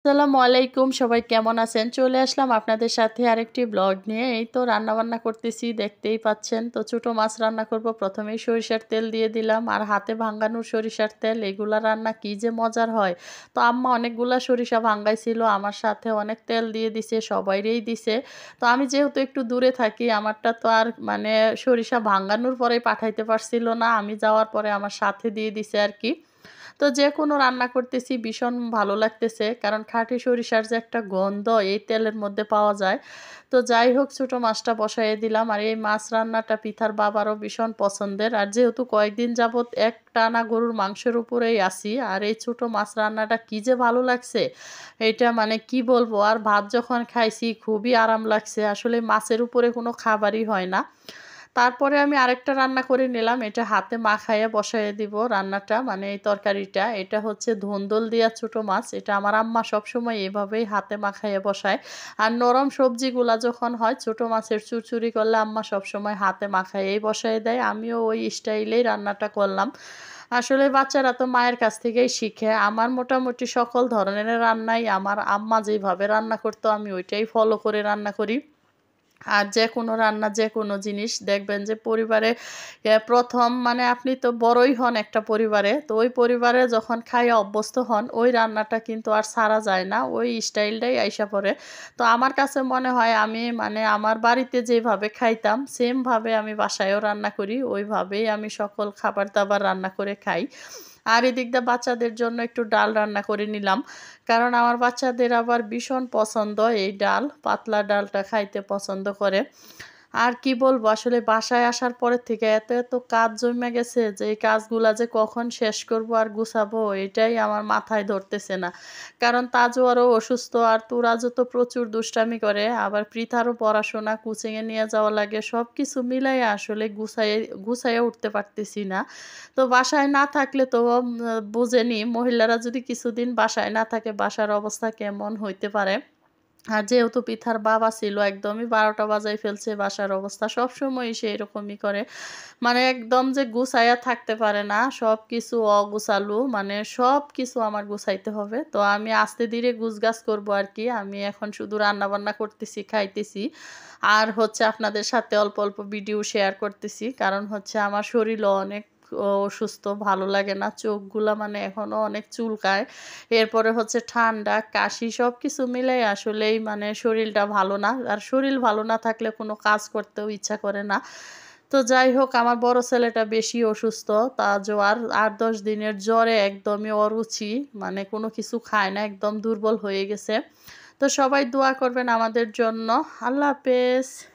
আসসালামু আলাইকুম, সবাই কেমন আছেন? চলে আসলাম আপনাদের সাথে আরেকটি ব্লগ নিয়ে। এই তো রান্নাবান্না করতেছি, দেখতেই পাচ্ছেন। তো ছোট মাছ রান্না করব। প্রথমেই সরিষার তেল দিয়ে দিলাম আর হাতে ভাঙ্গানো সরিষার তেল, এগুলা রান্না কি যে মজার হয়। তো আম্মা অনেকগুলা সরিষা ভাঙ্গাইছিল, আমার সাথে অনেক তেল দিয়ে দিছে, সবাইরেই দিছে। তো আমি যেহেতু একটু দূরে থাকি, আমারটা তো আর মানে সরিষা ভাঙ্গানোর পরেই পাঠাইতে পারছিল না। আমি যাওয়ার পরে আমার সাথে দিয়ে দিছে আরকি। তো যেকোনো রান্না করতেছি ভীষণ ভালো লাগতেছে। কারণ খাঁটি সরিষার যে একটা গন্ধ এই তেলের মধ্যে পাওয়া যায়। তো যাই হোক ছোট মাছটা বসায়ে দিলাম। আর এই মাছ রান্নাটা পিঠার বাবারও ভীষণ পছন্দের। আর যেহেতু কয়েকদিন যাবৎ একটানা গরুর মাংসের উপরেই আছি। আর এই ছোট মাছ রান্নাটা কি যে ভালো লাগছে, এইটা মানে কি বলবো। আর ভাত যখন খাইছি খুবই আরাম লাগছে। আসলে মাছের উপরে কোনো খাবারই হয় না। তারপরে আমি আরেকটা রান্না করে নিলাম। এটা হাতে মাখাইয়া বসাইয়া দিব রান্নাটা, মানে এই তরকারিটা। এটা হচ্ছে ধুন্দুল দিয়া ছোট মাছ। এটা আমার আম্মা সবসময় এভাবেই হাতে মাখাইয়া বসায়। আর নরম সবজিগুলা যখন হয়, ছোট মাছের চুরচুরি করলে আম্মা সবসময় হাতে মাখাইয়াই বসায় দেয়। আমিও ওই স্টাইলেই রান্নাটা করলাম। আসলে বাচ্চারা তো মায়ের কাছ থেকেই শিখে। আমার মোটামুটি সকল ধরনের রান্নাই আমার আম্মা যেভাবে রান্না করতো আমি ওইটাই ফলো করে রান্না করি। আর যেকোনো রান্না, যেকোনো জিনিস দেখবেন যে পরিবারে ১ম মানে আপনি তো বড়ই হন একটা পরিবারে। তো ওই পরিবারে যখন খাইয়া অভ্যস্ত হন, ওই রান্নাটা কিন্তু আর ছাড়া যায় না। ওই স্টাইলটাই আইসা পড়ে। তো আমার কাছে মনে হয় আমি মানে আমার বাড়িতে যেভাবে খাইতাম, সেম ভাবে আমি বাসায়ও রান্না করি। ওইভাবেই আমি সকল খাবার-দাবার রান্না করে খাই। আর এদিক দিয়ে বাচ্চাদের জন্য একটু ডাল রান্না করে নিলাম। কারণ আমার বাচ্চাদের আবার ভীষণ পছন্দ এই ডাল, পাতলা ডালটা খাইতে পছন্দ করে। আর কি বলবো আসলে বাসায় আসার পরের থেকে এত কাজ জইমা গেছে যে এই কাজগুলা যে কখন শেষ করব আর গুছাবো এটাই আমার মাথায় ধরতেছে না। কারণ তাজু আরও অসুস্থ আর তুরাজও তো প্রচুর দুষ্টামি করে। আবার পৃথারও পড়াশোনা, কোচিং এ নিয়ে যাওয়া লাগে। সবকিছু মিলাইয়া আসলে গুছাইয়া উঠতে পারতেছি না। তো বাসায় না থাকলে তো বুঝেনই মহিলারা যদি কিছুদিন বাসায় না থাকে বাসার অবস্থা কেমন হইতে পারে। আর যেহেতু পিঠার বাবা ছিল একদমই ১২টা বাজায় ফেলছে বাসার অবস্থা। সবসময়ই সে এরকমই করে। মানে একদম যে গুছাইয়া থাকতে পারে না। সবকিছু অগুছালু মানে সবকিছু আমার গুছাইতে হবে। তো আমি আস্তে ধীরে গুছগাছ করবো আরকি। আমি এখন শুধু রান্নাবান্না করতেছি, খাইতেছি। আর হচ্ছে আপনাদের সাথে অল্প ভিডিও শেয়ার করতেছি। কারণ হচ্ছে আমার শরীরও অনেক অসুস্থ, ভালো লাগে না। চোখগুলা মানে এখনো অনেক চুলকায়। এরপরে হচ্ছে ঠান্ডা, কাশি সবকিছু মিলাই আসলেই মানে শরীলটা ভালো না। আর শরীল ভালো না থাকলে কোনো কাজ করতেও ইচ্ছা করে না। তো যাই হোক আমার বড় ছেলেটা বেশি অসুস্থ। তা জ্বর ৮-১০ দিনের জ্বরে একদমই অরুচি। মানে কোনো কিছু খায় না, একদম দুর্বল হয়ে গেছে। তো সবাই দোয়া করবেন আমাদের জন্য। আল্লাহ হাফেজ।